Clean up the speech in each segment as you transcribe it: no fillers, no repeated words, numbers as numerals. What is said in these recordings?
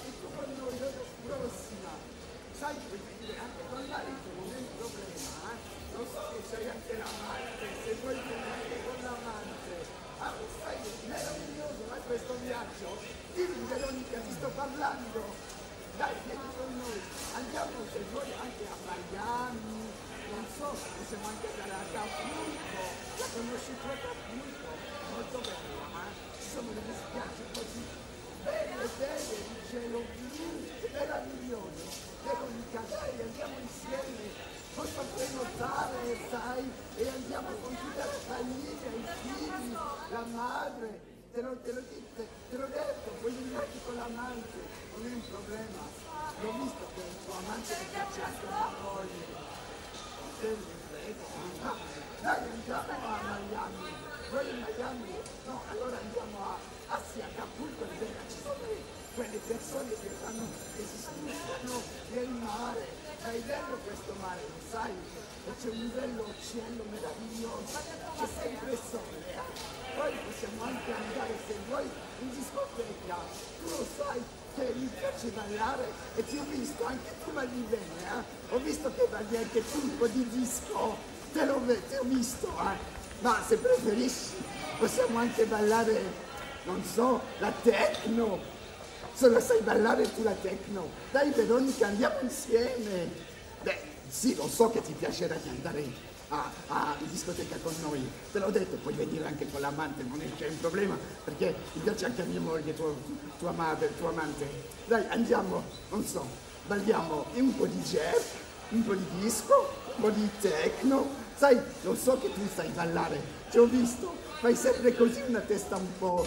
e tu con noi, prossima. Sai, puoi venire anche con marito, non è un problema, Lo so che c'hai anche l'amante, se vuoi venire anche con l'amante. Sai, meraviglioso, questo viaggio. Dimmi, Veronica, ti sto parlando. Dai, vieni con noi. Andiamo, se vuoi, anche a Miami. Non so, possiamo anche andare a Acapulco. La conosci tu Acapulco? Molto bella, Ci sono delle spiagge così belle, il cielo blu, meraviglioso. Veronica, dai, andiamo insieme. Posso prenotare, sai, e andiamo con tutta la famiglia, i figli, la madre. Te l'ho detto, puoi venire anche con l'amante, non è un problema. L'ho visto che il tuo amante ti piace anche la moglie. Dai, andiamo a Miami. Poi in Miami, no, allora andiamo a Acapulco, ci sono quelle persone che si stufano del mare. È bello questo mare, lo sai? E c'è un bello cielo meraviglioso, c'è sempre sole. Poi possiamo anche andare, se vuoi, in discoteca. Tu lo sai che mi piace ballare e ti ho visto, anche tu balli bene, Ho visto che balli anche tu un po' di disco, te ho visto, Ma se preferisci, possiamo anche ballare, non so, la techno. Se la sai ballare tu la techno. Dai Veronica, andiamo insieme. Beh, sì, lo so che ti piacerà di andare in discoteca con noi. Te l'ho detto, puoi venire anche con l'amante, non c'è un problema, perché mi piace anche a mia moglie, tua madre, tuo amante. Dai, andiamo, non so, balliamo un po' di jazz, un po' di disco, un po' di techno. Sai, lo so che tu sai ballare, ti ho visto, fai sempre così una testa un po'...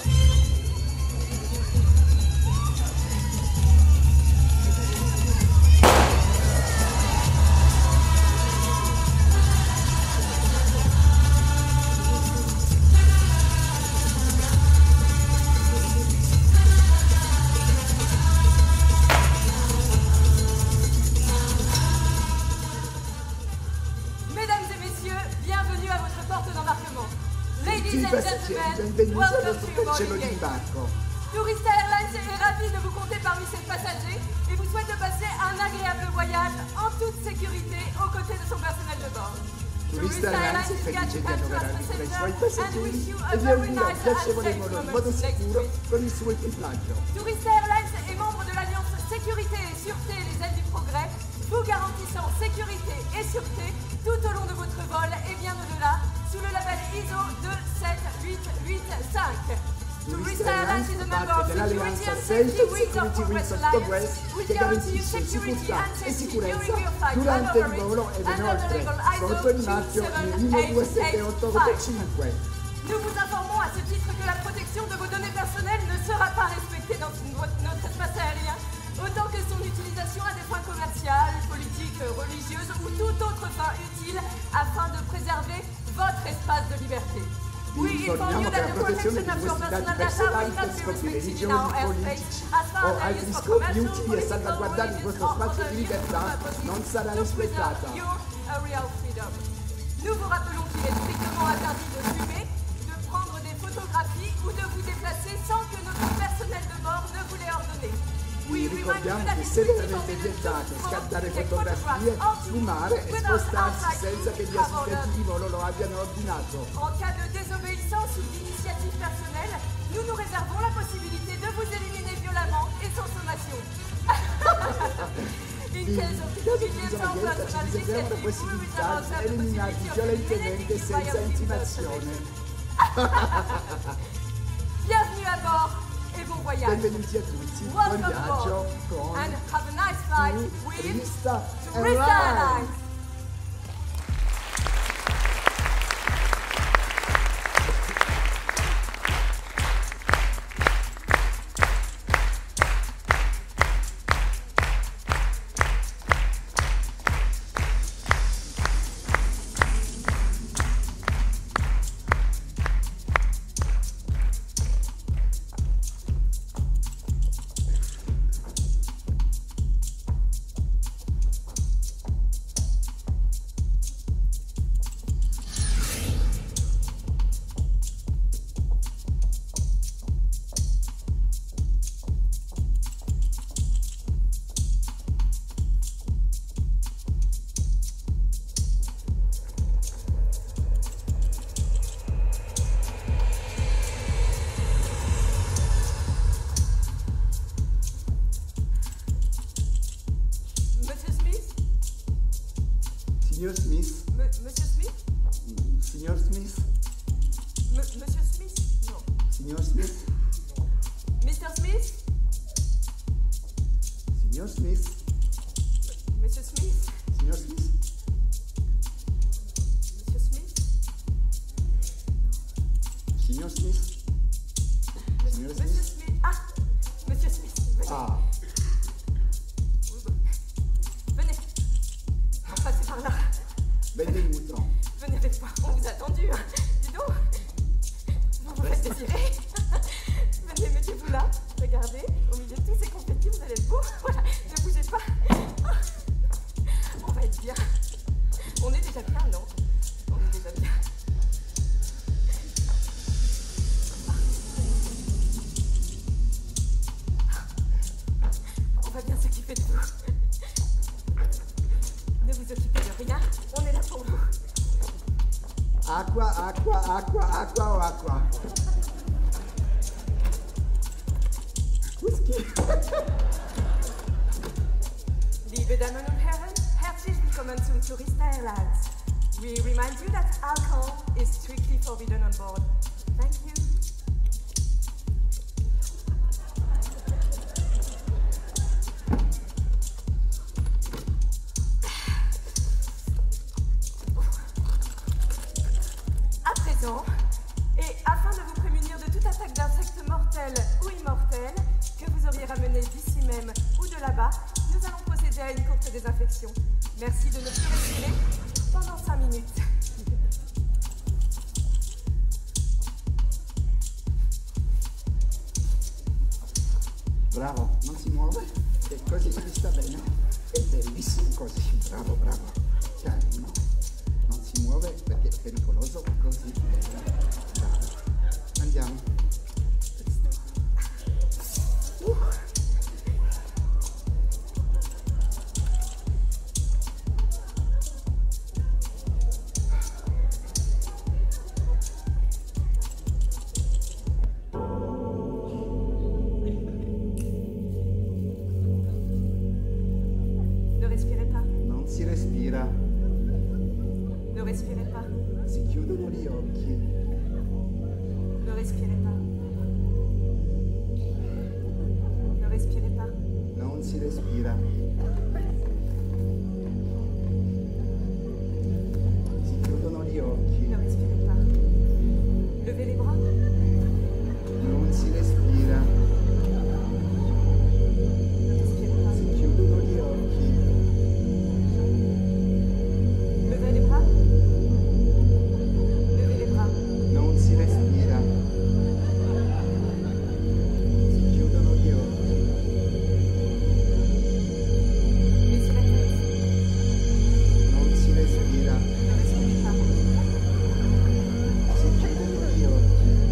Benvenuti al nostro cancello d'imbarco. Tourista Airlines est ravi de vous compter parmi ses passagers et vous souhaite de passer un agréable voyage en toute sécurité aux côtés de son personnel de bord. Tourista Airlines è felice di annoverarvi tra i suoi passeggeri e vi augura un piacevole volo in modo sicuro con il suo equipaggio. Tourista Airlines est membre de l'Alliance Sécurité et Sûreté Les Ailes du Progrès, vous garantissant sécurité et sûreté tout au long de votre vol et bien au-delà, sous le label ISO 27885. Tourista Airlines fa parte dell'alleanza Safe Security Wings of Progress che garantisce sicurezza e sicurezza durante il volo e ben oltre, sotto il marchio 12785. Nous vous informons à ce titre que la protection de vos données personnelles ne sera pas respectée dans notre espace aérien, autant que son utilisation à des fins commerciales, politiques, religieuses ou toute autre fin utile afin de préserver votre espace de liberté. Vi informiamo che la protezione di questi dati personali per scopi religiosi, politici o altri scopi utili a salvaguardare il vostro spazio di libertà non sarà rispettata. Nous vous rappelons qu'il est strictement interdit de fumer, de prendre des photographies ou de vous déplacer sans que notre personnel de bord ne vous l'ait ordonné. Vi ricordiamo che è severamente vietato scattare fotografie, fumare e spostarsi senza che gli assistenti di volo lo abbiano ordinato. En cas de désobéissance ou d'initiative personnelle, nous nous réservons la possibilité de vous éliminer violemment et sans sommation. In caso di disobbedienza ci riserviamo la possibilità di eliminarvi violentemente senza intimazione. Bienvenue à bord et bon voyage. Benvenuti a tutti, buon viaggio con and have a nice flight with Tourista Airlines. Signor Smith. Monsieur Smith? Signor Smith. Monsieur Smith? Non. Signor Smith. Mr. Smith? Signor Smith. Monsieur Smith? Signor Smith. Monsieur Smith? Signor Smith. Monsieur Smith? Ah! Monsieur Smith, venez. Ah. Venez. Passez par là. Venez le mouton. Venez avec moi. On vous a attendu. Hein. Dis donc. Vous vous faites désirer. Venez, mettez-vous là. Regardez. Au milieu de tous ces confettis, vous allez être beau. Voilà. Ne bougez pas. On va être bien. On est déjà bien, non? On est déjà bien. On va bien s'occuper de vous. Ne vous occupez de rien. On est là pour vous. Acqua, acqua, acqua, acqua o acqua? Whisky. Liebe Damen und Herren, herzlich willkommen zum Tourista Airlines. We remind you that alcohol is strictly forbidden on board. Thank you. À présent, et afin de vous prémunir de toute attaque d'insectes mortels ou immortels que vous auriez ramené d'ici même ou de là-bas, nous allons procéder à une courte désinfection. Merci de ne plus respirer pendant 5 minutes. Bravo, non si muove, e così si sta bene. È bellissimo così, bravo, bravo. Carino. Non si muove perché è pericoloso, così. Bravo. Andiamo. Ne respirez pas. Non si respira, Ne respirez pas. si chiudono gli occhi. Ne respirez pas. Ne respirez pas. Non si respira. Si chiudono gli occhi. Ne respirez pas. Levez les bras. Non si respira. Ne respirez pas. Si chiudono gli occhi. Levez les bras. Levez les bras. Non si respira. Si chiudono gli occhi. Baissez la tête. Non si respira. Ne respirez pas. Si chiudono gli occhi.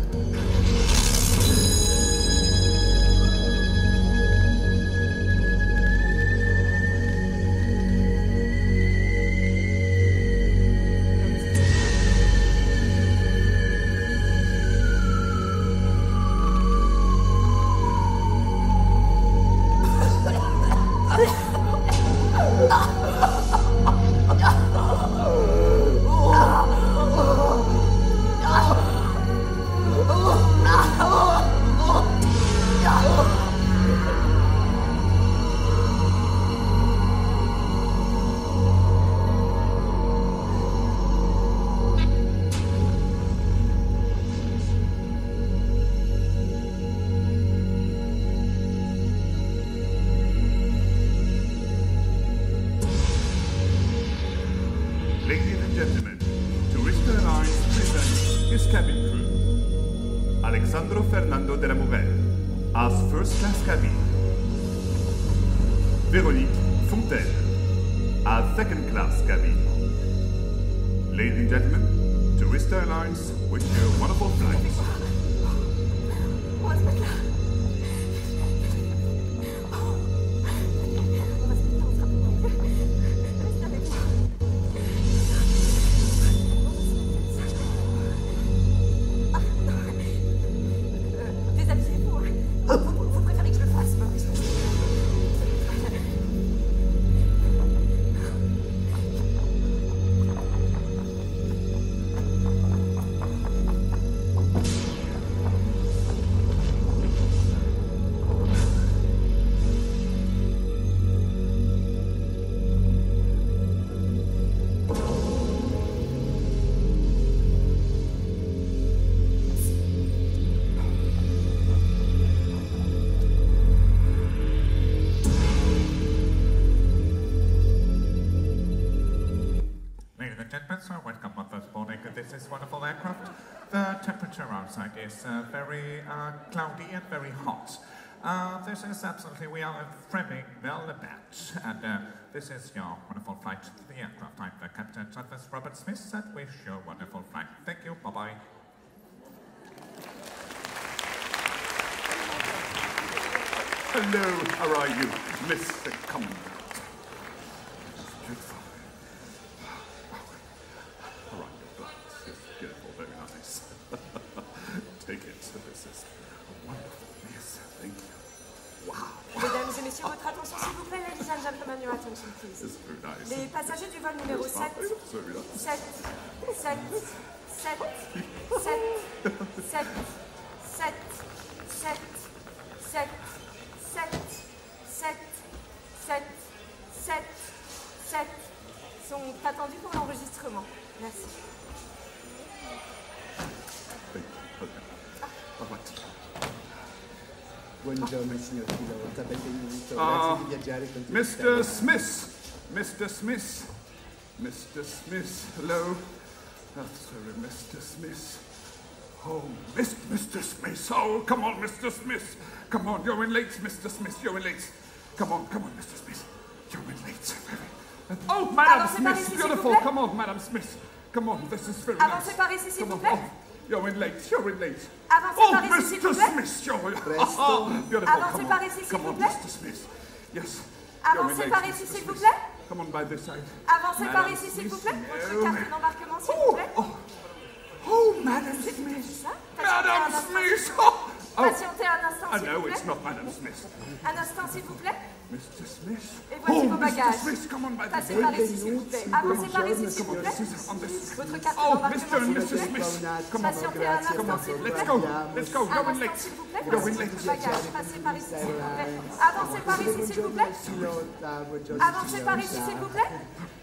Ladies and gentlemen, Tourista Airlines presents his cabin crew. Alexandro Fernando de la Morelle as first class cabin. Véronique Fontaine as second class cabin. Ladies and gentlemen, Tourista Airlines wish you a wonderful flight. On va se mettre là. On va se mettre là, on sera plus tranquille. Restez avec moi. Déshabillez-vous. Hein. Vous préférez que je le fasse, Maurice? so welcome on this morning. This is wonderful aircraft. The temperature outside is very cloudy and very hot. This is absolutely, we are framing Melbourne, and this is your wonderful flight to the aircraft. I'm the Captain Travis Robert Smith, and wish you a wonderful flight. Thank you, bye-bye. Hello, how are you, Mr. Commandant? Beautiful. All right, your blood is beautiful, very nice. Take it. This is wonderful. Yes, thank you. Wow. Mesdames et messieurs, votre attention s'il vous plaît, ladies and gentlemen, your attention please. This is very nice. Les passagers du vol numéro 7, 7, 7, 7, 7, 7, 7, 7, 7, 7, 7, 7, 7, 7 sont attendus pour l'enregistrement. Merci. Buongiorno signor pilota, benvenuto. Grazie di viaggiare con tutti. Mr. Smith! Mr. Smith! Mr. Smith, hello. Oh, sorry, Mr. Smith. Oh, Mr. Smith. Oh, come on, Mr. Smith. Come on, you're in late, Mr. Smith. You're in late. Come on, Mr. Smith. You're in late. Oh, Madam Smith, beautiful. Come on, Madam Smith. Come on, this is very nice. Avancez par ici, s'il vous plaît. You're in late. You're in late. Avancez par ici, s'il vous Mr. plaît. Smith, you're Presto. beautiful. Avancez par ici, s'il Come vous on, plaît. Mr. Smith. Yes. Avancez par ici, s'il vous plaît. Come on by this side. Avancez par Madame ici, s'il vous Smith, plaît. Votre no. carte d'embarquement, s'il vous plaît. Oh, Madam C'est Smith. ça. Madam Smith. Oh, Patientez un instant, I s'il know vous it's plaît. not Madam Smith. Un instant, s'il vous plaît. Mr. Smith. Et voici vos Mr. bagages. Smith, come on by this Passez side. par ici, s'il vous plaît. Avancez par ici, s'il vous plaît. On this. Votre carte Oh, d'embarquement, Mr. s'il and vous Mrs. plaît. Smith. Come on, Patientez un instant, s'il vous plaît. Let's go. Let's go. Un You're in instant, late. s'il vous plaît. You're Voici in late. votre bagage. Passez par ici, s'il vous plaît. Avancez par ici, s'il vous plaît. Pilota, buongiorno Avancez par ici, s'il vous plaît.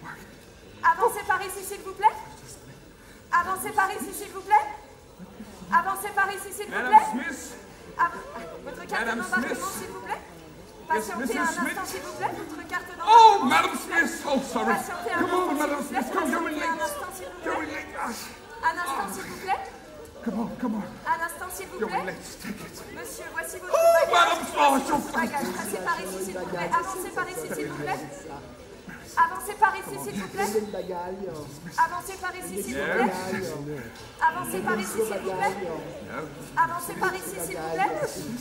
Avancez par ici, s'il vous plaît. Avancez par ici, s'il vous plaît. Avancez par ici, s'il vous Madam plaît. Smith. Votre carte Madame d'embarquement, Smith. s'il vous plaît. Yes, Patientez Mrs. un Smith. instant, s'il vous plaît. Votre carte Oh, d'embarquement. Madam Smith. Oh, sorry. Patientez un Come on, instant, Madam s'il vous plaît. Smith. Come, you're in Patientez un late. instant, s'il vous You're in plaît. late. Un instant, s'il vous plaît. Come on. Un instant, s'il vous You're in plaît. late. Take it. Monsieur, voici votre Oh, bagage. Madam Voici Smith. votre bagage. Passez par ici, s'il vous plaît. Avancez par ici, s'il vous plaît. Avancez par ici, s'il vous plaît. il bagaglio. Avancez par ici, s'il vous Yes. plaît. Bagaglio. Avancez par ici, s'il vous plaît. Avancez par ici, s'il vous plaît.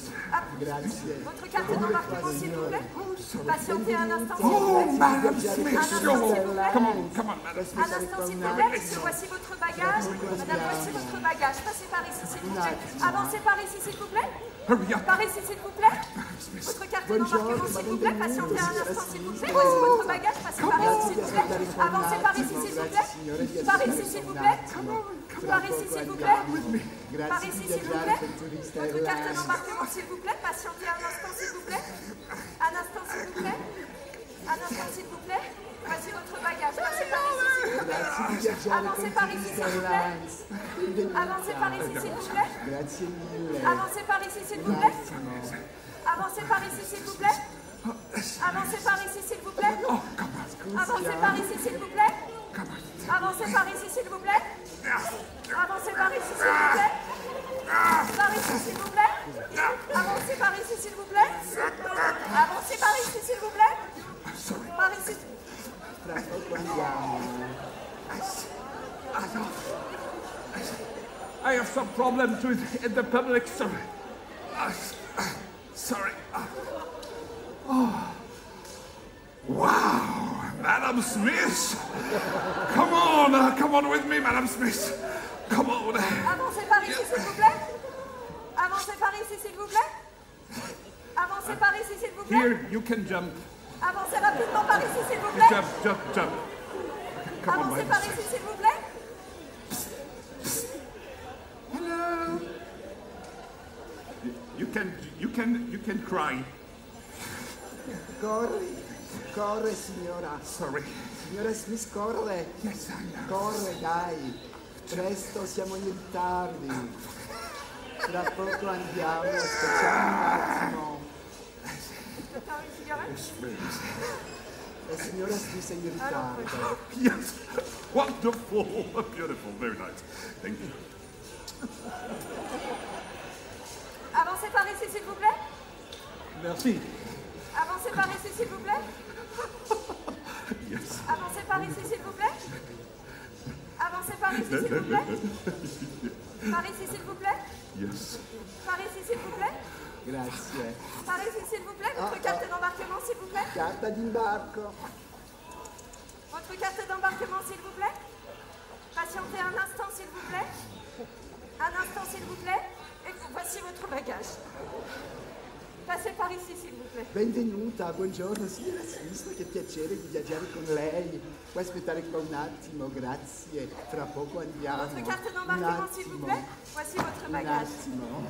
Grazie. Votre carte d'embarquement, s'il vous plaît. Patientez un instant, s'il Oh, vous plaît. Madam Smith. Un instant, s'il vous plaît. Come on, Madam. Un instant, s'il vous plaît. Monsieur, voici votre bagage. Madame, voici votre bagage. Passez par ici, s'il vous plaît. Avancez par ici, s'il vous plaît. Hurry up. Par ici, s'il vous plaît. Votre carte d'embarquement, s'il vous plaît. Patientez un instant, s'il vous plaît. Voici votre bagage. Passez par ici, s'il vous plaît. Avancez par ici, s'il vous plaît. Par ici, s'il vous plaît. Par ici, s'il vous plaît. Par ici, s'il vous plaît. Votre carte d'embarquement, s'il vous plaît. Patientez un instant, s'il vous plaît. Un instant, s'il vous plaît. Un instant, s'il vous plaît. Voici votre bagage. Passez par ici, s'il vous plaît. Avancez par ici, s'il vous plaît. Avancez par ici, s'il vous plaît. Grazie mille. Avancez par ici, s'il vous plaît. Avancez par ici, s'il vous plaît. Avancez par ici, s'il vous plaît. Avancez par ici, s'il vous plaît. Avancez par ici, s'il vous plaît. Avancez par ici, s'il vous plaît. Par ici, s'il vous plaît. Avancez par ici, s'il vous plaît. Avancez par ici, s'il vous plaît. Par ici. Tra poco andiamo. I have some problems with in the public, sorry. Sorry. Oh. Wow, Madam Smith. Come on with me, Madam Smith. Come on. Avancez par ici, s'il vous plaît. Avancez par ici, s'il vous plaît. Avancez par ici, s'il vous plaît. Here, you can jump. Avancez rapidement par ici, s'il vous plaît. Jump. Come on, Avancez Madam par Smith. ici, s'il vous plaît. Hello. You can cry. Corre signora. Sorry. Signora Smith, corre. Yes, I know. Corre, dai. Presto, siamo in ritardi. Tra poco andiamo, aspettiamo un attimo. Quelqu'un a une cigarette? La signora Smith è in ritardo. Yes. Wonderful. Beautiful. Very nice. Thank you. Avancez par ici, s'il vous plaît. Merci. Avancez par ici, s'il vous plaît. Yes. Avancez par ici, s'il vous plaît. Avancez par ici, s'il vous plaît. Par ici, s'il vous plaît. Yes. Par ici, s'il vous plaît. Grazie. Par ici, s'il vous plaît. Votre carte d'embarquement, s'il vous plaît. Carta d'imbarco. Votre carte d'embarquement, s'il vous plaît. Patientez un instant, s'il vous plaît. Un instant, s'il vous plaît. Et voici votre bagage. Passez par ici, s'il vous plaît. Benvenuta, buongiorno signora Smith, che piacere di viaggiare con lei. Puoi aspettare qua un attimo, grazie. Fra poco andiamo. Votre carte d'embarquement, s'il vous plaît. Voici votre Un bagage. attimo.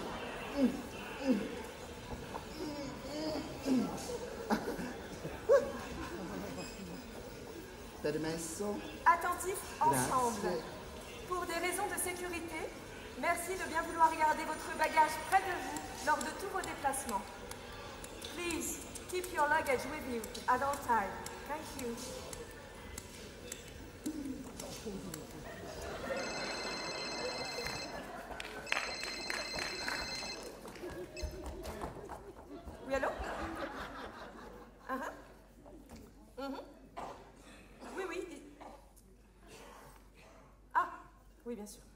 Permesso? Attentifs ensemble. Grazie. Pour des raisons de sécurité, merci de bien vouloir garder votre bagage près de vous lors de tous vos déplacements. Please keep your luggage with you at all times. Thank you. Oui, allô? Oui, oui. Ah, oui, bien sûr.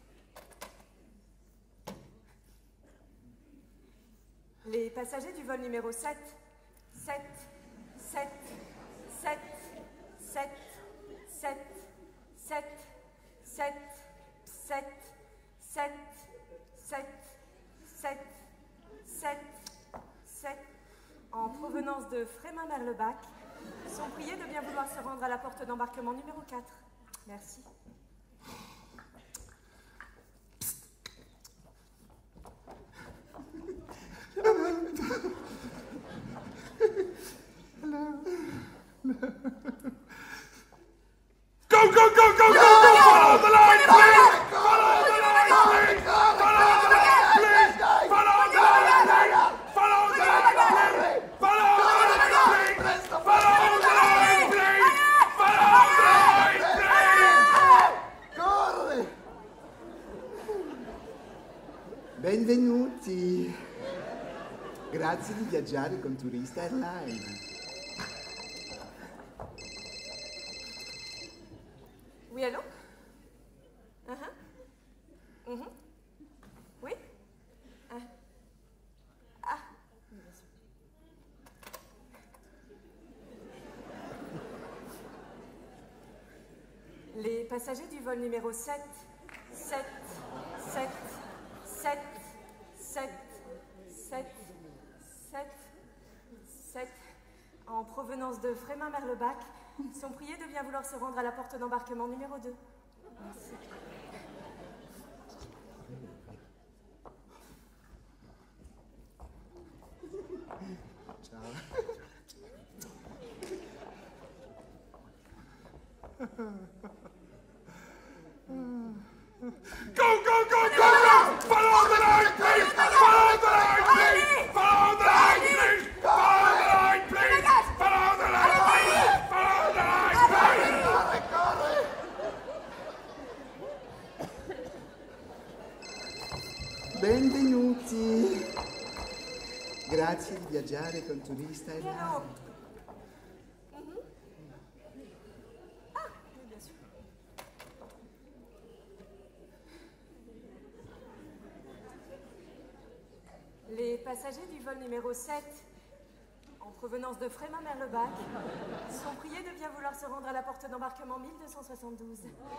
Les passagers du vol numéro 7, 7, 7, 7, 7, 7, 7, 7, 7, 7, 7, 7, 7, 7, en provenance de Frémin-Merlebach, sont priés de bien vouloir se rendre à la porte d'embarquement numéro 4. Merci. Go, go, go, go, go, go! Follow the line, please! Follow the line, please! Follow the line, please! Follow the line, please! Follow the line, please! Follow the line, please! Follow the line, please! Follow the line, please! Corre! Benvenuti. Grazie di viaggiare con Turista Airlines. Oui, allô? Oui? Ah, oui, bien sûr. Les passagers du vol numéro 7, 7, 7, 7, 7, 7, 7, 7, en provenance de Frémin-Merlebach, sont priés de bien vouloir se rendre à la porte d'embarquement numéro 2. Merci. Go, go, go, go, go! Follow the line, please! Follow the line, please! Follow the line, please! Follow the line, please! Follow the line, please! Follow the line, please! Benvenuti. Grazie di viaggiare con Turista Airlines. Ah, oui, bien sûr. Les passagers du vol numéro 7, en provenance de Frémin-Merlebach, sont priés de bien vouloir se rendre à la porte d'embarquement 1272.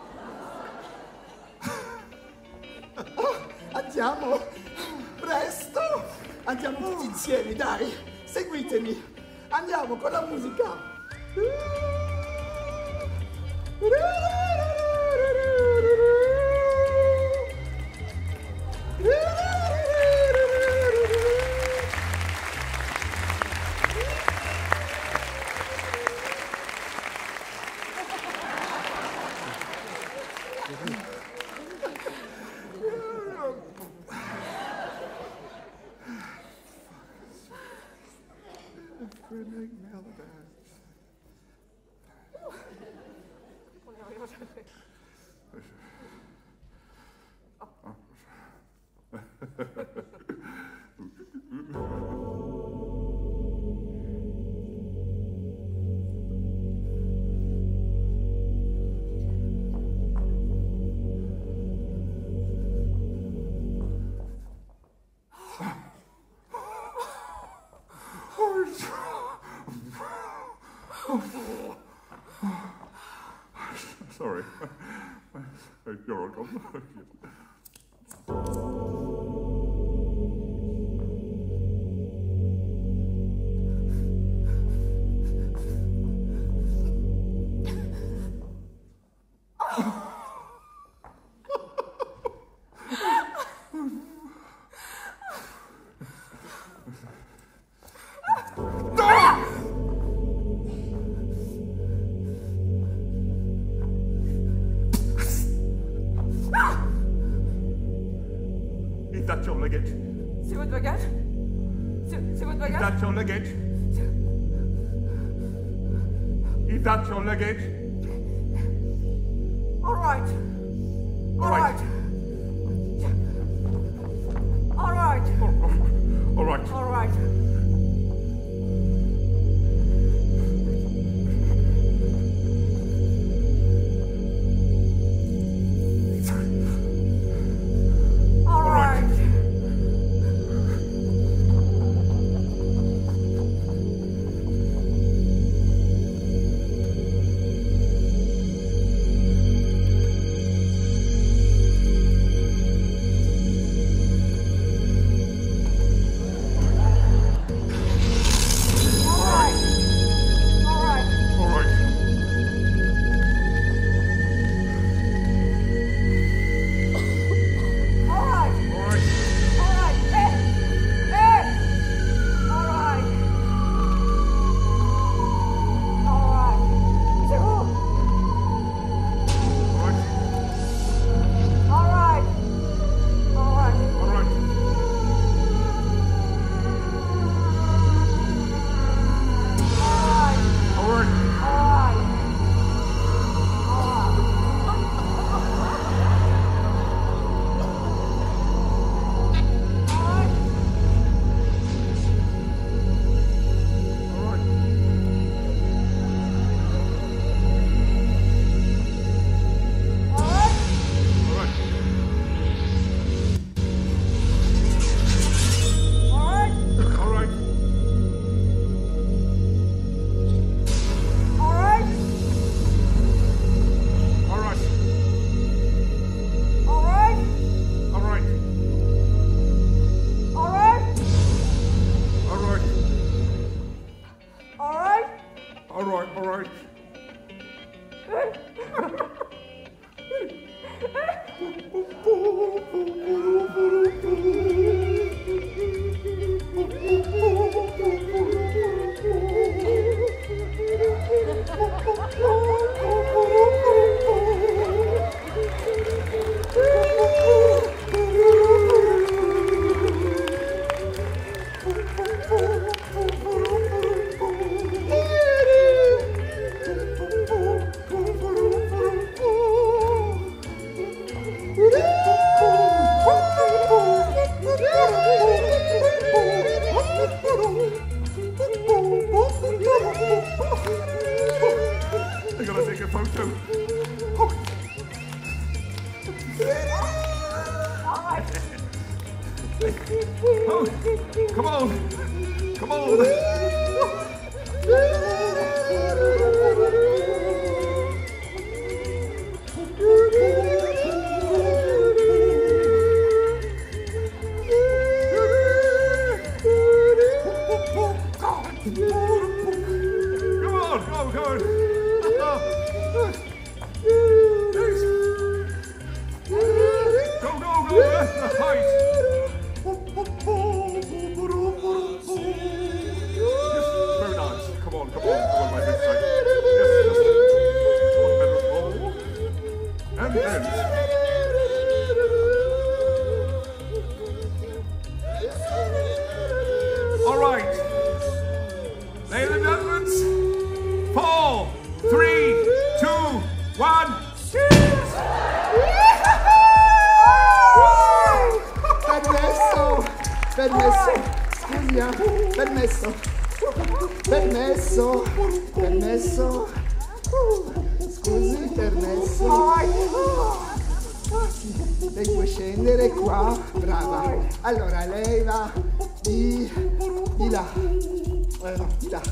Andiamo! Presto! Andiamo tutti insieme, dai! Seguitemi! Andiamo con la musica! Sorry. You're welcome. Is that your luggage? C'est votre bagage? C'est votre bagage? Is that your luggage? Is that your luggage? All right. All right. All right. All right. All right. I gotta take a photo. Oh, come on, come on. Come on, go, go. Go, go, go, that's the height. Yes, very nice. Come on, my big side. Yes, just one better roll. And then. All right. Ladies and gentlemen, 4, 3, 2, 1, permesso. Scusi, permesso. Permesso. Permesso. Scusi, permesso. Lei può scendere qua, brava. Allora lei va di là. No, di là.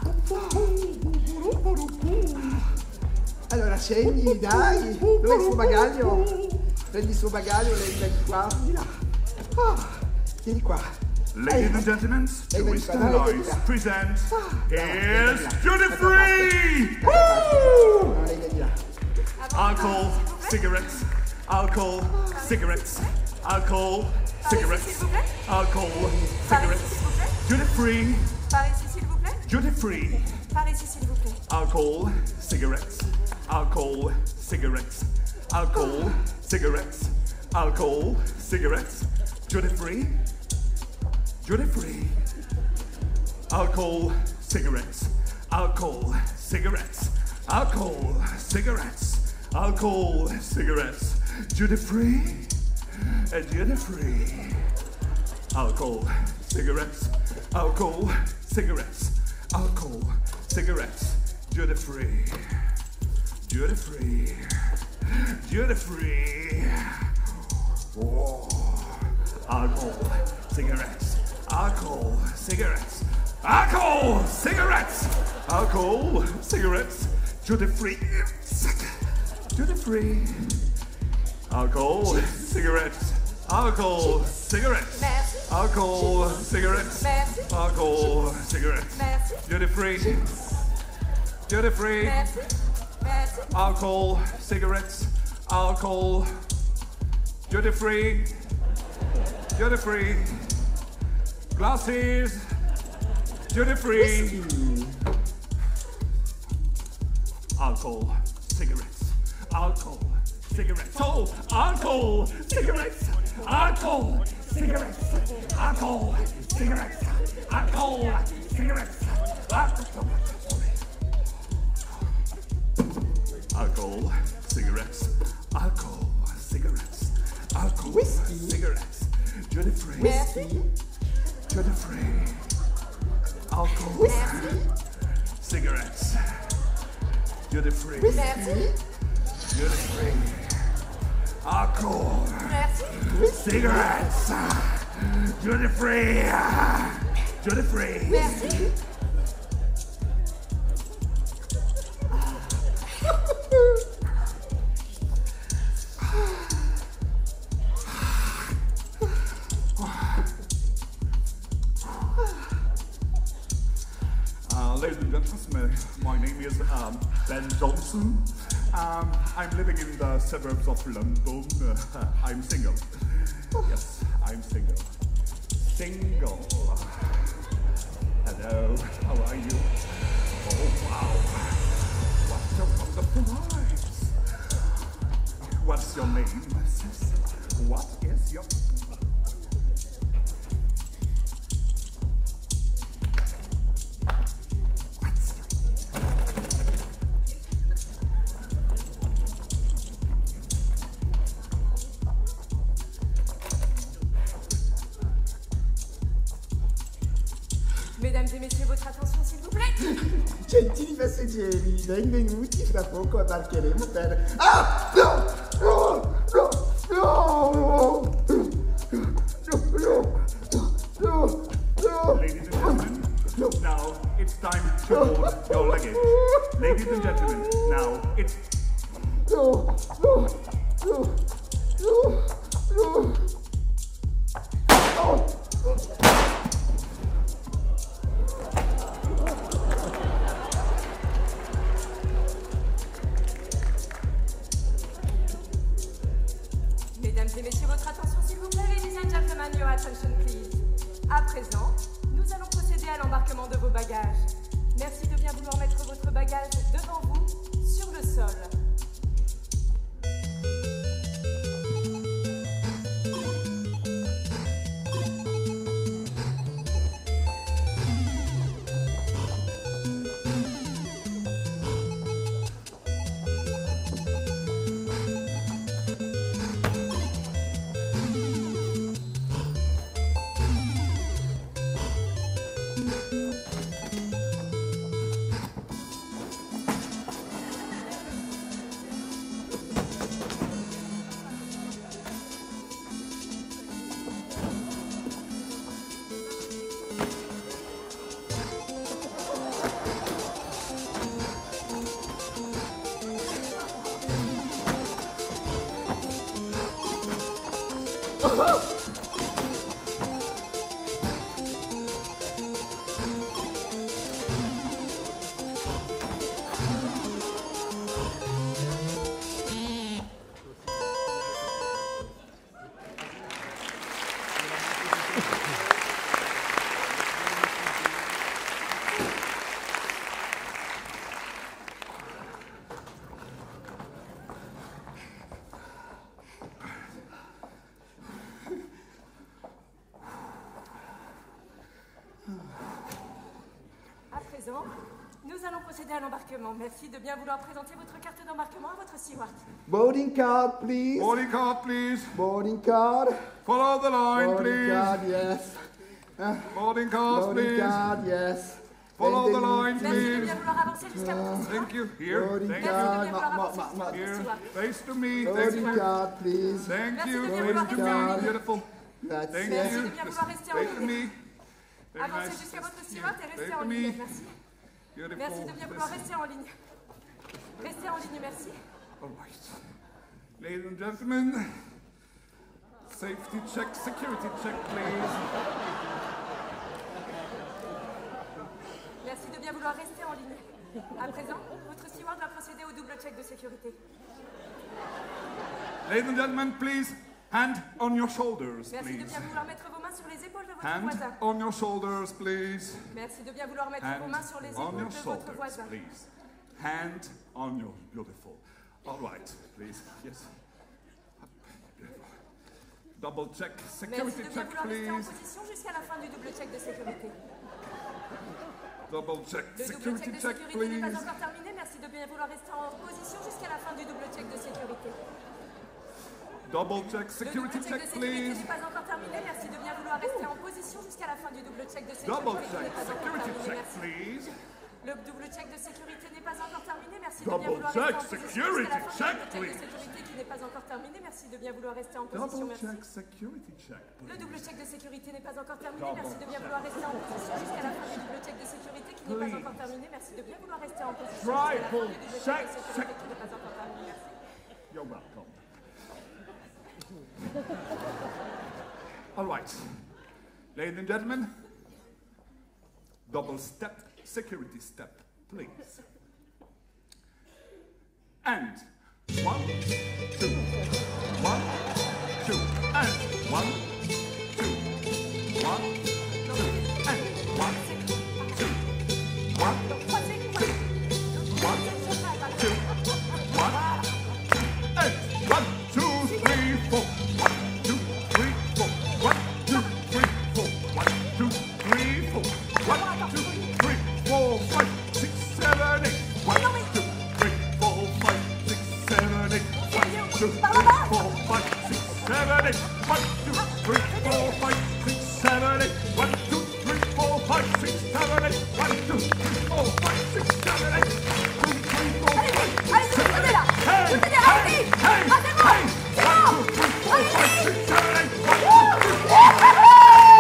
Allora scendi, dai. Dov'è il suo bagaglio? Prendi il suo bagaglio, lei viene qua, di là. Vieni qua. Ladies and gentlemen, Twisted Lines presents Here's Duty Free! No, lei viene di là. Alcohol, cigarettes, alcohol, cigarettes, alcohol, cigarettes, alcohol, cigarettes. Duty free, Par ici, s'il vous plaît. duty free. Par ici, s'il vous plaît. Alcohol, cigarettes, alcohol, cigarettes, alcohol, cigarettes, alcohol, cigarettes. Duty free, duty free. Alcohol, cigarettes, alcohol, cigarettes, alcohol, cigarettes, alcohol, cigarettes. Duty free, duty free. Alcohol, cigarettes, alcohol, cigarettes, alcohol, cigarettes. Duty free, duty free, duty free. Oh. Alcohol, cigarettes, alcohol, cigarettes, alcohol, cigarettes, alcohol, cigarettes, duty free, duty free, alcohol, cigarettes, alcohol, cigarettes, Merci. alcohol, cigarettes, Merci. alcohol, cigarettes, Merci. duty free, duty free, Merci. Merci. alcohol, cigarettes, alcohol, duty free, duty free, glasses, duty free, alcohol, cigarettes, alcohol, cigarettes, oh, alcohol, cigarettes, alcohol, cigarettes, alcohol, cigarettes, alcohol, cigarettes, alcohol, cigarettes, alcohol, cigarettes, alcohol, Whiskey. cigarettes, duty free, Merci. duty free, alcohol, cigarettes, duty free, Merci. duty free, alcohol, Merci. cigarettes, duty free, duty free. Merci. Ladies and gentlemen, my name is Ben Johnson. I'm living in the suburbs of London. I'm single. Yes, I'm single. Single. Hello, how are you? Oh, wow. What a wonderful eyes. What's your name, sis? What is your... Mesdames et messieurs, votre attention, s'il vous plaît. Gentili passeggeri, benvenuti, fra poco abbarcheremo per... Ah! No! No! No! No! No! No! No! Ladies and gentlemen, now it's time to board your luggage. Ladies and gentlemen, now it's... No! No! No! No! No! Oh! Mesdames et messieurs, votre attention, s'il vous plaît. Ladies and gentlemen, your attention, please. À présent, nous allons procéder à l'embarquement de vos bagages. Merci de bien vouloir mettre votre bagage devant vous, sur le sol. Nous allons procéder à l'embarquement. Merci de bien vouloir présenter votre carte d'embarquement à votre steward. Boarding card, please. Boarding card, please. Boarding card. Follow the line, Boarding please. card, yes. Boarding cards, Boarding please. card, yes. Follow the Bending line, Merci de please. bien vouloir avancer jusqu'à votre steward. Thank you. Here. Boarding Thank Merci de card. bien vouloir avancer jusqu'à ma- votre Here. steward. Face to me. Thank Boarding you. card, please. Thank Merci you. de bien Face vouloir to rester en me. ligne. Beautiful. That's Thank Merci you. de bien vouloir rester en Face to ligne. me. Very Avancez nice. jusqu'à votre Here. steward et Face restez to en me. ligne. Merci. Beautiful. Merci de bien vouloir rester en ligne. Restez en ligne, merci. All right. Ladies and gentlemen, safety check, security check, please. Merci de bien vouloir rester en ligne. À présent, votre steward va procéder au double check de sécurité. Ladies and gentlemen, please, hand on your shoulders, Merci de please. bien vouloir mettre vos mains sur les épaules de votre Hand voisin. on your shoulders, please. Merci de bien vouloir mettre vos Hand mains sur les on épaules your de votre shoulders, voisin. please. Hand on your beautiful. All right, please. Yes. Double check, Merci security de bien check, vouloir rester en please. position jusqu'à la fin du double check de sécurité. Double check, Le double security check de check, sécurité n'est please. pas encore terminé. Merci de bien vouloir rester en position jusqu'à la fin du double check de sécurité. Double check, Le double security check check, de sécurité please. n'est pas encore terminé. Merci de bien vouloir rester en position jusqu'à la fin du double check de Double sécurité qui check, n'est pas encore security terminé. check, Merci. please. Le double check de sécurité n'est pas encore terminé. Merci de bien Double vouloir check, rester en position security jusqu'à la fin check, du double check please. de sécurité qui n'est pas encore terminé. Merci de bien vouloir rester en position. Double Merci. check, security check, Le please. double check de sécurité n'est pas encore terminé. Double Merci de bien vouloir rester en position jusqu'à la fin du double check de sécurité qui n'est pas encore terminé. Merci de bien vouloir rester en position jusqu'à la fin du Triple double check check, de sécurité qui n'est pas encore terminé. Merci. You're welcome. All right. Ladies and gentlemen, double step, security step, please. And 1, 2, 1, 2, and 1, 2, 1, 2, and 1, 2, 1, 2, 1, 2, 1, and 1, 2, 3, 4. 1, 2, 3, 4. 1, 2, 3, 4. 1, 2, 3, 4. 1, 2, 3, 4, 5, 6, 7, 8. 1, 2, 3, 4, 5, 6, 7, 8. 1, 2, 3, 4, 5, 6, 7, 8. 1, 2, 3, 4, 5, 6, 7, 8. 1, 2, 3, 4, 5, 6, 7, 8. 1, 2, 3, 4, 5, 6, 7, 8. 1, 2, 3, 4, 5, 6, 7, 8. Hey! Hey! Hey! Hey! 1, 2, 3, 4, 5, 6, 7, 8. 1, 2, 3,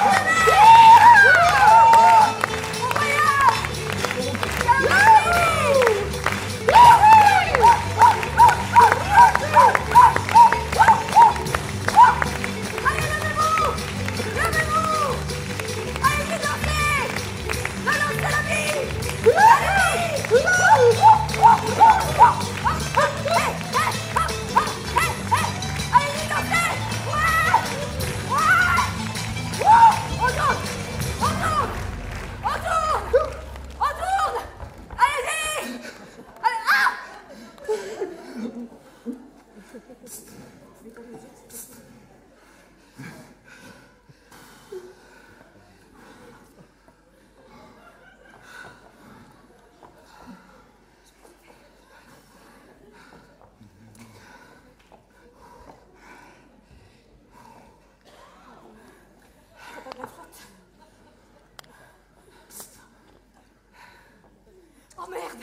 Oh merde!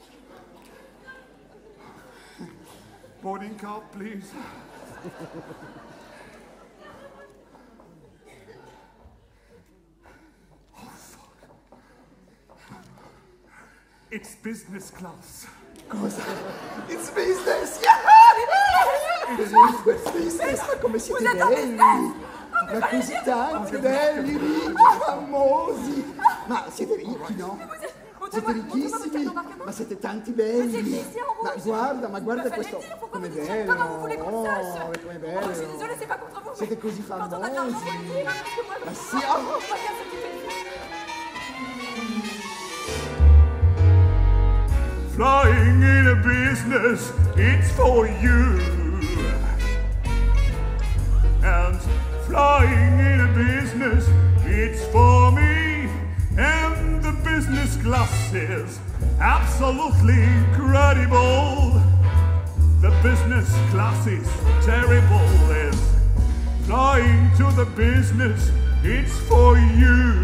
boarding card, please. Oh, fuck. It's business class. It's business! Yeah! Smith, ma come siete Vous êtes en belli! Ma così tanti belli, ricchi, famosi! Ma siete ricchi, no? Siete ricchissimi, ma siete tanti belli! Ma guarda questo, come bello! Oh, come bello! Je suis désolée, c'est pas contre vous. Siete così Quand on a de l'argent, faut le famosi! dire, hein, parce que moi, Ma je sì, vois oh. bien ce qui fait. Flying in a business, it's for you. And flying in a business, it's for me. And the business class is absolutely incredible. The business class is terrible. Is flying to the business, it's for you.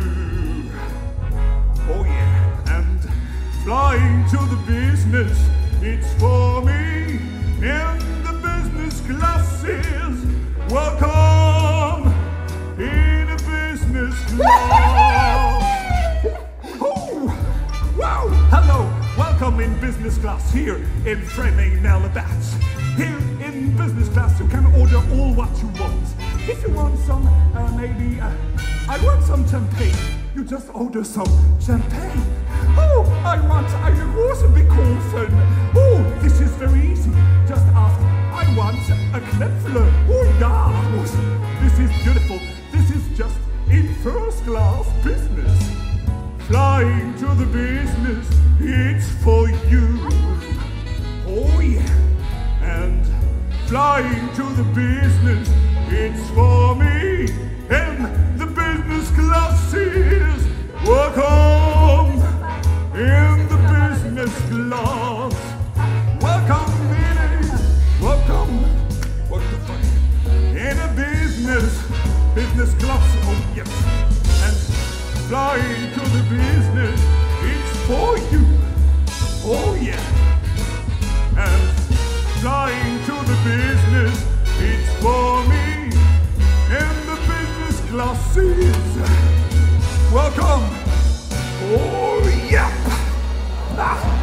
Oh yeah, and flying to the business, it's for me. And the business class is welcome in a business class. Oh, wow, hello, welcome in business class here in Framing Nelabats. Here in business class you can order all what you want. If you want some, maybe, I want some champagne. You just order some champagne. Oh, I want eine große Bikofen. Oh, this is very easy. Just ask, I want a Knöpfle. Oh, ja. This is beautiful. This is just in first class business. Flying to the business, it's for you. Oh, yeah. And flying to the business, it's for me. And the business class is welcome in the business class. Welcome in a, welcome, what the fuck, in a business class, oh yes. And flying to the business, it's for you, oh yeah. And flying to the business, it's for me. And the business class is welcome. Oh, yeah. Ah.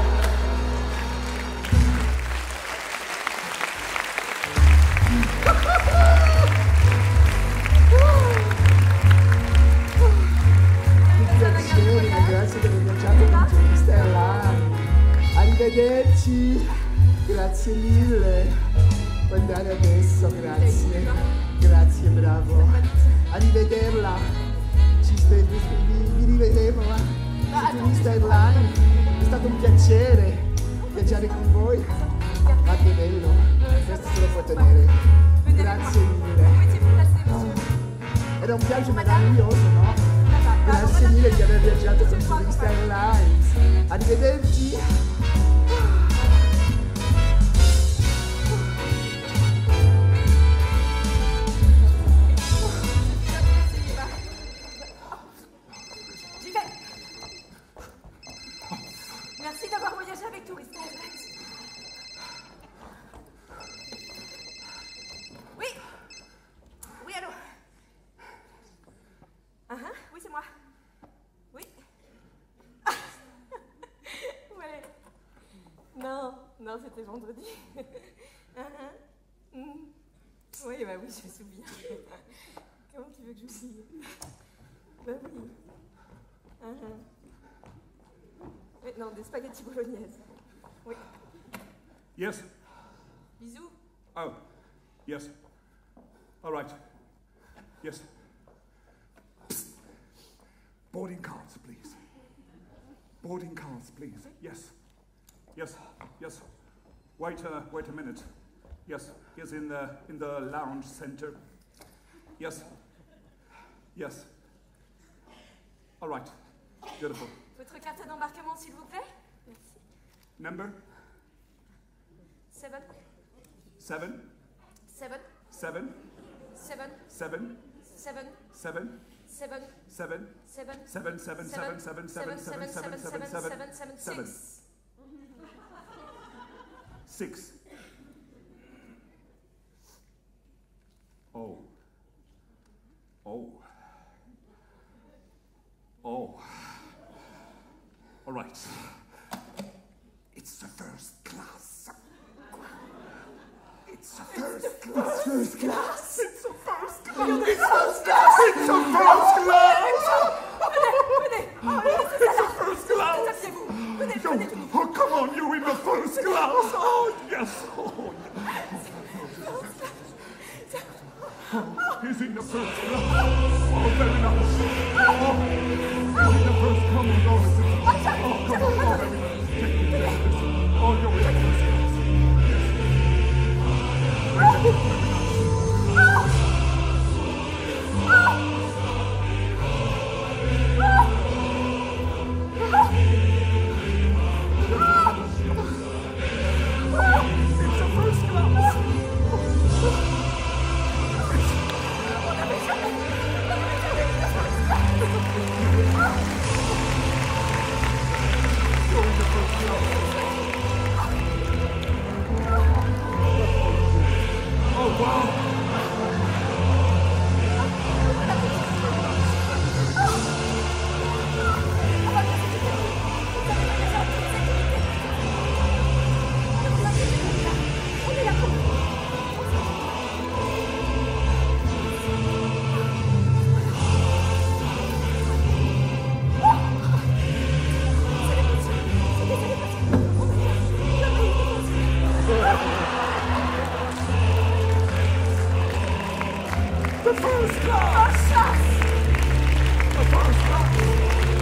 Piacere, grazie per aver viaggiato con Turista Airlines. Arrivederci. Grazie mille. Puoi andare adesso, grazie. Grazie, bravo. Arrivederla. Vi rivedremo su Turista Airlines. È stato un piacere viaggiare con voi. Ma che bello. Questo se lo può tenere. Grazie mille. Era un viaggio meraviglioso, no? Grazie mille di aver viaggiato con Turista Airlines. Arrivederci. Merci d'avoir voyagé avec Tourista Airlines. Oui. Oui, allô. Oui, c'est moi. Oui. Ouais. Non, c'était vendredi. Oui, bah oui, je me souviens. Comment tu veux que j'oublie? Bah oui. Oui, non, des spaghettis bolognaises. Oui. Yes. Bisous. Oh, yes. All right. Yes. Psst. Boarding cards, please. Boarding cards, please. Yes. Yes. Yes. Wait a minute. Yes. Here's in the lounge center. Yes. Yes. All right. Beautiful. Votre carte d'embarquement, s'il vous plaît. Merci. Number? 7. 7. 7. 7. 7. 7. 7. 7. 7. 7. 7. 7, 7, 7, 7, 7, 7, 7, 7, 7, 7, 7. 6. Oh. Oh. Oh. All right. It's the first class. It's a first class. First class. It's a first class. It's first class. It's a first class. Venez, It's a first class. asseyez-vous. Venez, Yo, venez. oh, come on, you in the first class. Oh, yes. Oh, he's in the first class. Oh, very nice. Oh, he's in the first. Come on, oh, come on. Oh, very nice. Take me. Oh, you're in the first class. Yes. Very nice. It's a first class. Oh, wow. The first class! The first class!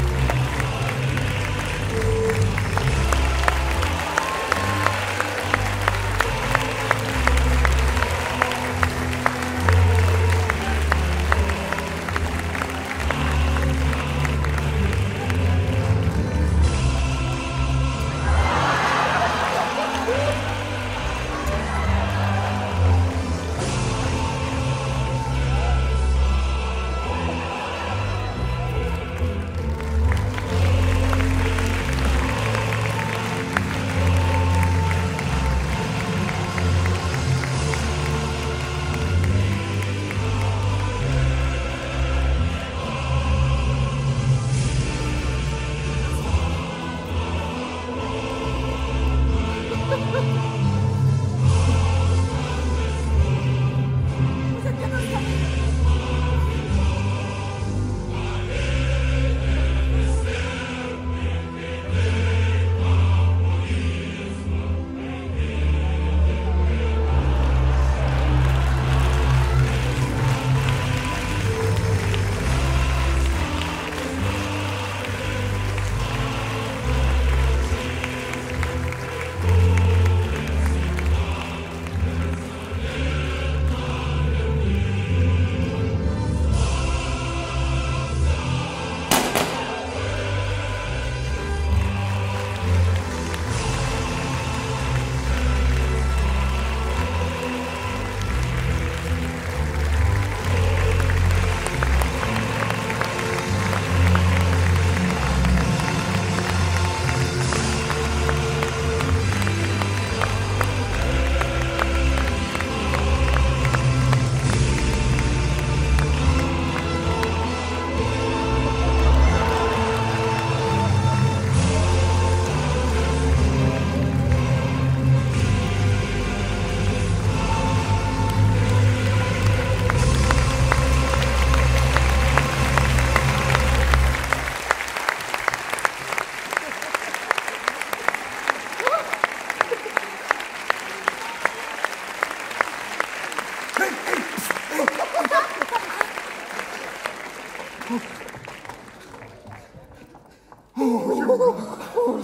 Oh,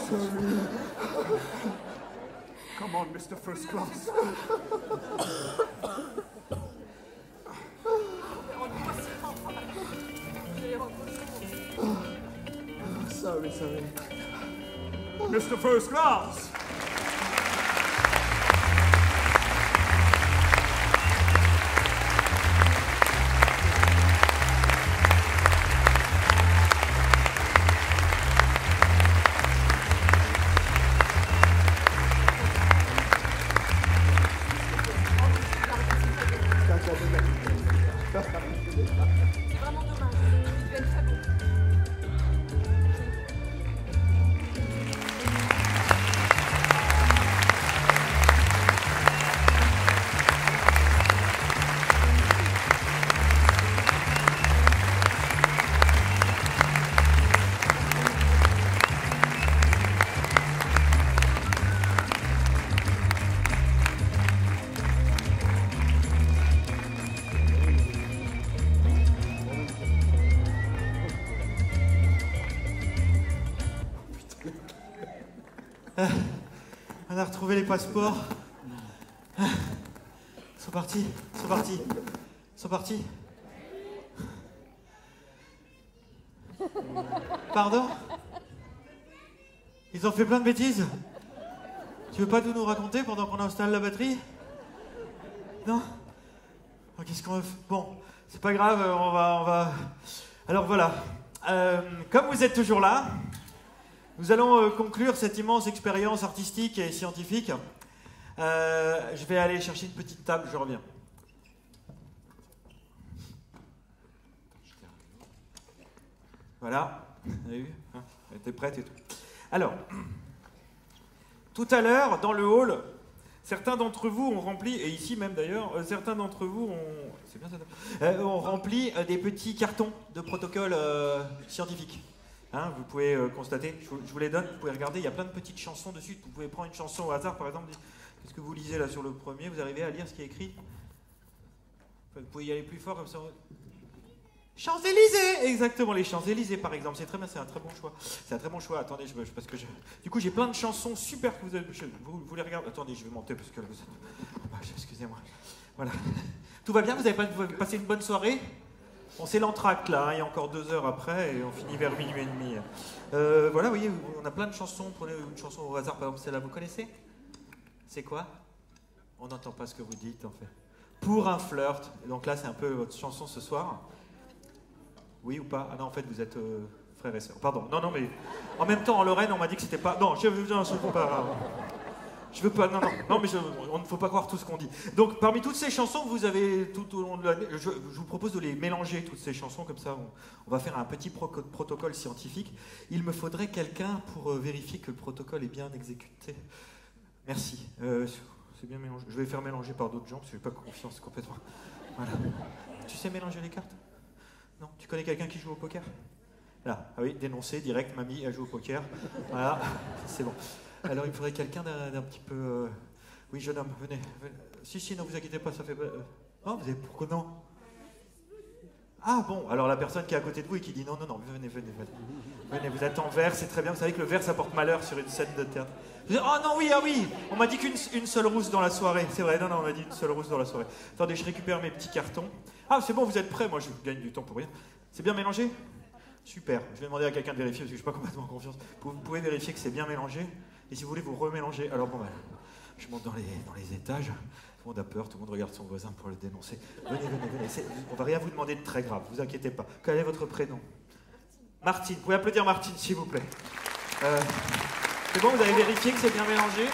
sorry. Come on, Mr. First Class. Sorry. Mr. First Class. C'est vraiment dommage. Il devait être très beau. On a retrouvé les passeports. Ils sont partis, ils sont partis, ils sont partis. Pardon? Ils ont fait plein de bêtises. Tu veux pas tout nous raconter pendant qu'on installe la batterie? Non? Oh, qu'est-ce qu'on va faire? Bon, c'est pas grave, on va... Alors voilà, comme vous êtes toujours là, nous allons conclure cette immense expérience artistique et scientifique. Je vais aller chercher une petite table, je reviens. Voilà, vous avez vu, hein, elle était prête et tout. Alors, tout à l'heure, dans le hall, certains d'entre vous ont rempli, et ici même d'ailleurs, certains d'entre vous ont, c'est bien ça, ont rempli des petits cartons de protocole scientifique. Hein, vous pouvez constater, je vous les donne, vous pouvez regarder, il y a plein de petites chansons dessus. Vous pouvez prendre une chanson au hasard, par exemple. Qu'est-ce que vous lisez là sur le premier? Vous arrivez à lire ce qui est écrit? Vous pouvez y aller plus fort comme ça. Champs-Élysées! Exactement, les Champs-Élysées par exemple. C'est très bien, c'est un très bon choix. C'est un très bon choix. Attendez, parce que du coup, j'ai plein de chansons super que vous les regardez. Attendez, je vais monter parce que vous êtes... excusez-moi. Voilà. Tout va bien? Vous avez passé une bonne soirée? On c'est l'entracte là, hein, il y a encore 2 heures après et on finit vers minuit et demi. Voilà, vous voyez, on a plein de chansons. Prenez une chanson au hasard, par exemple, celle-là, vous connaissez? C'est quoi? On n'entend pas ce que vous dites en fait. Pour un flirt. Donc là, c'est un peu votre chanson ce soir. Oui ou pas? Ah non, en fait, vous êtes frères et sœurs. Pardon. Non, non, mais en même temps, en Lorraine, on m'a dit que c'était pas... Non, je veux pas... Je veux pas... Non, mais on ne faut pas croire tout ce qu'on dit. Donc, parmi toutes ces chansons que vous avez tout au long de l'année, je vous propose de les mélanger, toutes ces chansons, comme ça, on va faire un petit protocole scientifique. Il me faudrait quelqu'un pour vérifier que le protocole est bien exécuté. Merci. C'est bien mélangé. Je vais faire mélanger par d'autres gens, parce que je n'ai pas confiance complètement. Voilà. Tu sais mélanger les cartes? Non? Tu connais quelqu'un qui joue au poker? Là, ah oui, dénoncé, direct, mamie, elle joue au poker. Voilà, c'est bon. Alors, il me faudrait quelqu'un d'un petit peu... Oui, jeune homme, venez. Si, ne vous inquiétez pas, ça fait... Non, vous avez... Pourquoi non? Ah bon, alors la personne qui est à côté de vous et qui dit non, venez. Venez, vous êtes en vert, c'est très bien. Vous savez que le vert, ça porte malheur sur une scène de théâtre. Oh non, oui, on m'a dit qu'une seule rousse dans la soirée. C'est vrai, non, on m'a dit une seule rousse dans la soirée. Attendez, je récupère mes petits cartons. Ah, c'est bon, vous êtes prêts? Moi, je gagne du temps pour rien. C'est bien mélangé? Super. Je vais demander à quelqu'un de vérifier parce que je suis pas complètement en confiance. Vous pouvez vérifier que c'est bien mélangé. Et si vous voulez, vous remélanger. Alors bon, je monte dans les étages. Tout le monde a peur, tout le monde regarde son voisin pour le dénoncer. Venez. On va rien vous demander de très grave, vous inquiétez pas. Quel est votre prénom? Martine. Vous pouvez applaudir Martine, s'il vous plaît. C'est bon, vous avez vérifié que c'est bien mélangé?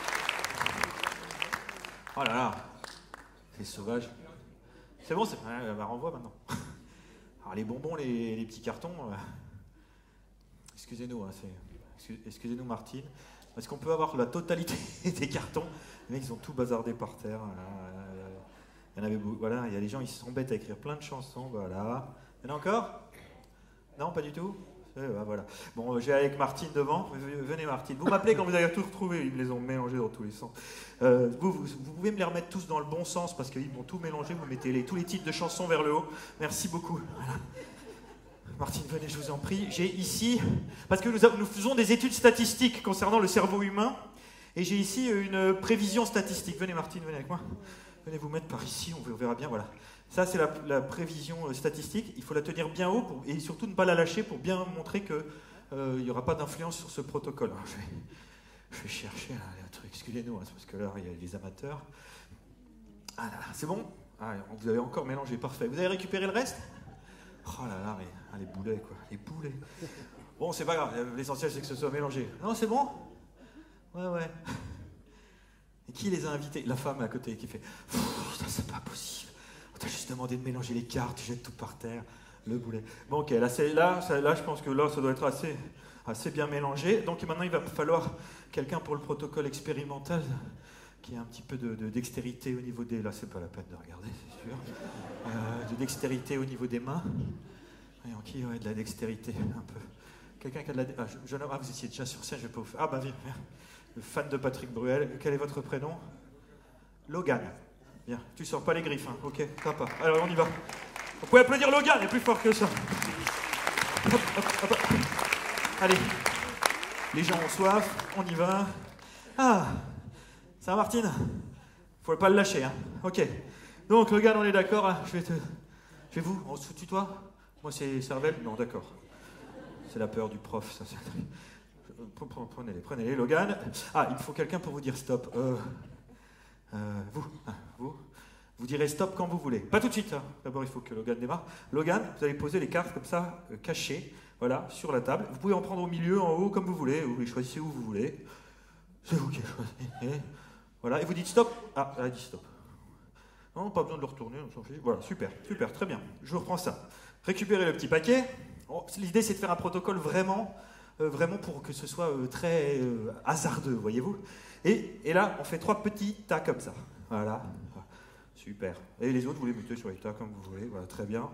Oh là là, c'est sauvage. C'est bon, elle renvoie maintenant. Alors les bonbons, les petits cartons, excusez-nous, hein, excusez-nous Martine. Est-ce qu'on peut avoir la totalité des cartons? Les mecs, ils ont tout bazardé par terre. Il y en avait beaucoup. Voilà, il y a des gens, ils s'embêtent à écrire plein de chansons. Voilà. Il y en a encore? Non, pas du tout? Voilà. Bon, je vais aller avec Martine devant. Venez Martine. Vous m'appelez quand vous avez tout retrouvé. Ils me les ont mélangés dans tous les sens. Vous pouvez me les remettre tous dans le bon sens parce qu'ils m'ont tout mélangé. Vous mettez tous les titres de chansons vers le haut. Merci beaucoup. Voilà. Martine, venez, je vous en prie. J'ai ici, parce que nous faisons des études statistiques concernant le cerveau humain, et j'ai ici une prévision statistique. Venez Martine, venez avec moi. Venez vous mettre par ici, on verra bien, voilà. Ça, c'est la prévision statistique. Il faut la tenir bien haut et surtout ne pas la lâcher pour bien montrer qu'il n'y aura pas d'influence sur ce protocole. Alors, je vais chercher là, un truc, excusez-nous, hein, parce que là, il y a les amateurs. Ah là, c'est bon? Ah, vous avez encore mélangé, parfait. Vous avez récupéré le reste? Oh là là, les boulets, quoi. Les boulets. Bon, c'est pas grave. L'essentiel, c'est que ce soit mélangé. Non, c'est bon? Ouais. Et qui les a invités? La femme à côté qui fait « c'est pas possible. On t'a juste demandé de mélanger les cartes, tu jettes tout par terre. » Le boulet. Bon, ok. Là, je pense que là, ça doit être assez bien mélangé. Donc maintenant, il va falloir quelqu'un pour le protocole expérimental qui a un petit peu de dextérité au niveau des... Là, c'est pas la peine de regarder, c'est sûr. De dextérité au niveau des mains. Voyons, qui aurait de la dextérité, un peu. Quelqu'un qui a de la... vous étiez déjà sur scène, je vais pas vous faire... Ah, bah, viens. Le fan de Patrick Bruel. Quel est votre prénom? Logan. Bien. Tu sors pas les griffes, hein. Ok, sympa. Alors, on y va. Vous pouvez applaudir Logan, il est plus fort que ça. Hop. Allez. Les gens ont soif, on y va. Ah, ça va Martine? Faut pas le lâcher, hein. Ok. Donc Logan, on est d'accord, hein. Je vais vous, on se tutoie? Moi c'est Cervelle? Non, d'accord. C'est la peur du prof, ça. Prenez-les, Logan. Ah, il faut quelqu'un pour vous dire stop. Vous direz stop quand vous voulez. Pas tout de suite, hein. D'abord il faut que Logan démarre. Logan, vous allez poser les cartes comme ça, cachées, voilà, sur la table. Vous pouvez en prendre au milieu, en haut, comme vous voulez. Vous les choisissez où vous voulez. C'est vous qui choisissez. Voilà, et vous dites stop. Ah, elle a dit stop. Non, pas besoin de le retourner, on s'en fiche. Voilà, super, très bien. Je reprends ça. Récupérez le petit paquet. Bon, l'idée, c'est de faire un protocole vraiment pour que ce soit très hasardeux, voyez-vous. Et là, on fait 3 petits tas comme ça. Voilà. Super. Et les autres, vous les mettez sur les tas comme vous voulez. Voilà, très bien.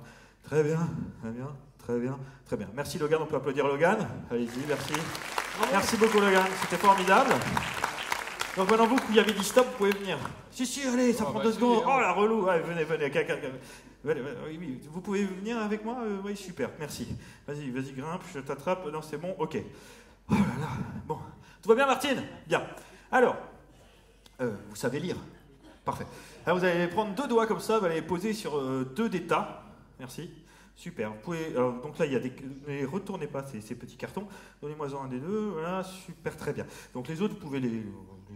Merci Logan, on peut applaudir Logan. Allez-y, merci. Merci beaucoup Logan, c'était formidable. Donc maintenant vous qui avez dit stop, vous pouvez venir. Si, allez, ça prend 2 secondes. Oh la relou, ouais, venez. Oui, vous pouvez venir avec moi? Oui, super, merci. Vas-y, grimpe, je t'attrape. Non, c'est bon, ok. Oh là là, bon. Tout va bien Martine? Bien. Alors, vous savez lire? Parfait. Alors vous allez prendre 2 doigts comme ça, vous allez les poser sur 2 des tas. Merci. Super. Vous pouvez, alors, donc là, il y a des. Ne retournez pas ces petits cartons. Donnez-moi un des 2. Voilà, super, très bien. Donc les autres, vous pouvez les.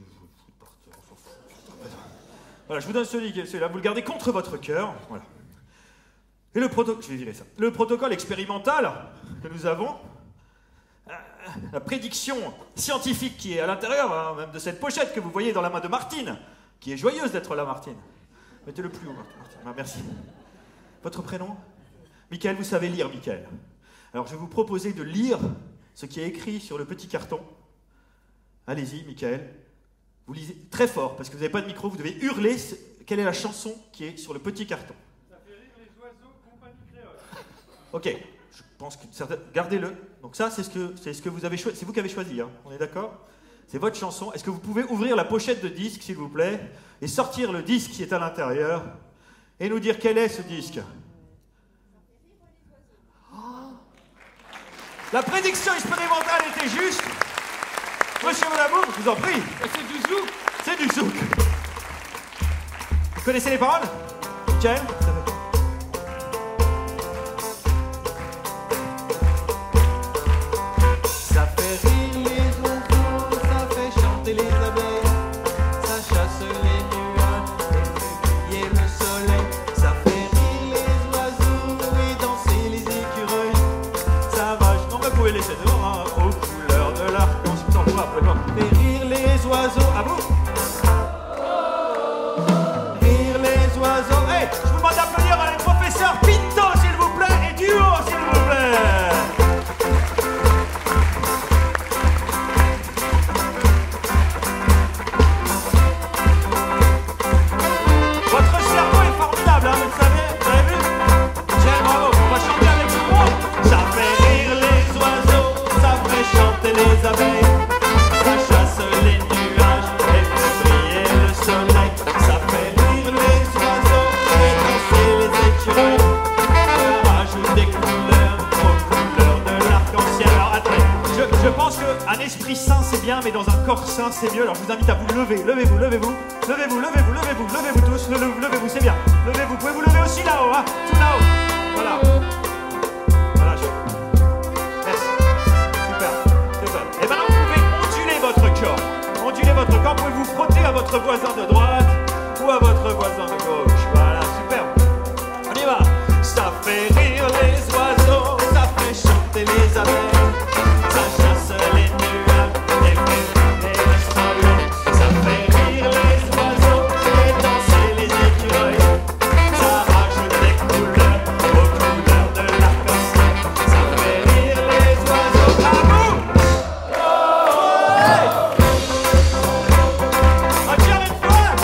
Voilà, je vous donne celui-là, vous le gardez contre votre cœur. Voilà. Et le protocole. Je vais virer ça. Le protocole expérimental que nous avons. La prédiction scientifique qui est à l'intérieur, hein, même de cette pochette que vous voyez dans la main de Martine, qui est joyeuse d'être là, Martine. Mettez-le plus haut, Martine. Ah, merci. Votre prénom? Michael, vous savez lire, Michael. Alors, je vais vous proposer de lire ce qui est écrit sur le petit carton. Allez-y, Michael. Vous lisez très fort, parce que vous n'avez pas de micro, vous devez hurler quelle est la chanson qui est sur le petit carton. Ça fait rire les oiseaux, compagnie créole. Ok, je pense que gardez-le. Donc ça, c'est ce que vous avez choisi. C'est vous qui avez choisi, hein. On est d'accord? C'est votre chanson. Est-ce que vous pouvez ouvrir la pochette de disque, s'il vous plaît, et sortir le disque qui est à l'intérieur, et nous dire quel est ce disque? La prédiction expérimentale était juste. Monsieur Monabou, je vous en prie. C'est du zouk. C'est du zouk. Vous connaissez les paroles? Michael? Ça fait rire les oiseaux, ça fait chanter les abeilles, ça chasse les nuages et fait briller le soleil. Ça fait rire les oiseaux et danser les écureuils. Ça va, non, vous pouvez laisser dehors, hein, aux couleurs de l'arc-en-ciel. Fait rire les oiseaux. À vous. Rire les oiseaux. Hey, je vous demande d'applaudir le professeur Pinto, s'il vous plaît, et Duo, s'il vous plaît. Votre cerveau est formidable, hein, vous le savez, vous avez vu? Tiens, bravo, on va chanter avec tout le monde. Ça fait rire les oiseaux, ça fait chanter les abeilles, ça chasse les nuages et fait briller le soleil. Ça fait rire les oiseaux et danser les écureuils, ça rajoute des couleurs aux couleurs de l'arc-en-ciel. Alors attendez, je pense qu'un esprit sain c'est bien, mais dans un corps sain c'est mieux. Alors je vous invite à vous lever, levez-vous tous, levez-vous, c'est bien. Levez-vous, vous pouvez vous lever aussi là-haut, hein, tout là-haut. Voilà. Merci. Super. Et maintenant vous pouvez onduler votre corps. Vous pouvez vous frotter à votre voisin de droite ou à votre voisin de gauche. Voilà, super. On y va. Ça fait rire les oiseaux, ça fait chanter les abeilles, ça chasse les nuages et fait briller le soleil. Ça fait rire les oiseaux et danser les écureuils, ça rajoute des couleurs aux couleurs de l'arc-en-ciel. Ça fait rire les oiseaux. À vous. Oh, hey. On tire une fois.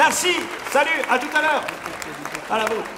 Merci. Salut, à tout à l'heure. À la vôtre.